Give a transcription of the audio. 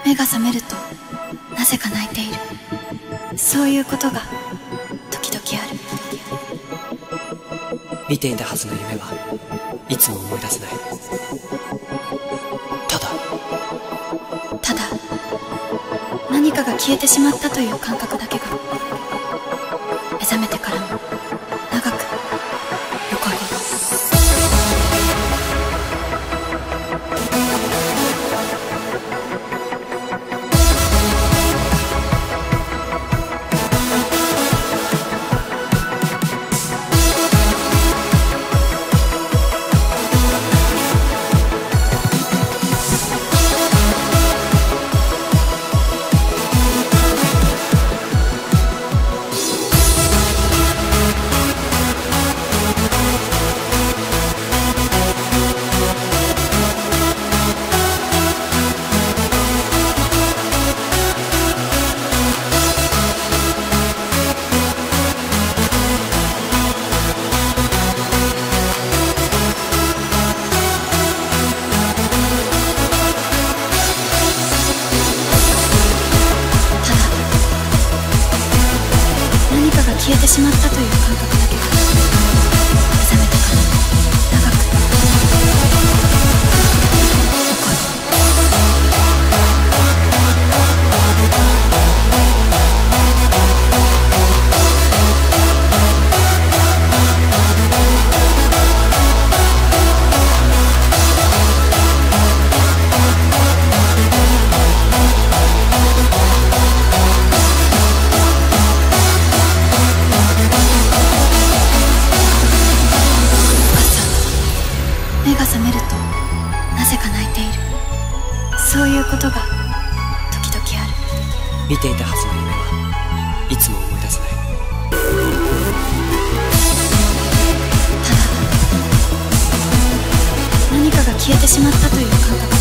目が覚めるとなぜか泣いている。そういうことが時々ある。 見ていたはずの夢はいつも思い出せない。ただ何かが消えてしまったという感覚だけが目覚めてからも長く残る。消えてしまったという感覚だけが目覚めてから長く残る。目が覚めるとなぜか泣いている。そういうことが時々ある。 見ていたはずの夢はいつも思い出せない。 ただ何かが消えてしまったという感覚